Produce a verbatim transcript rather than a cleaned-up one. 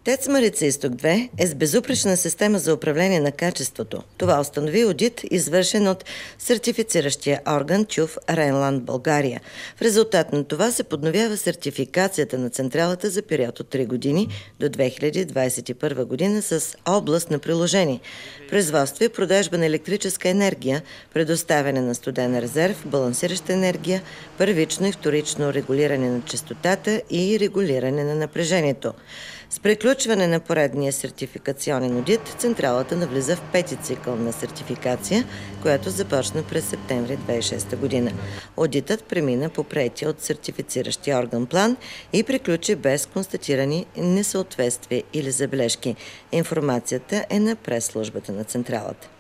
ТЕЦ Марица изток две е с безупречна система за управление на качеството. Това установи одит, извършен от сертифициращия орган ЧУВ Рейнланд, България. В резултат на това се подновява сертификацията на централата за период от три години до две хиляди двадесет и първа година с област на приложение: производство и продажба на електрическа енергия, предоставяне на студен резерв, балансираща енергия, първично и вторично регулиране на честотата и регулиране на напрежението. С приключване на поредния сертификационен одит, централата навлиза в пети цикъл на сертификация, която започна през септември две хиляди и шеста година. Одитът премина по приетия от сертифициращия орган план и приключи без констатирани несъответствия или забележки. Информацията е на прес-службата на централата.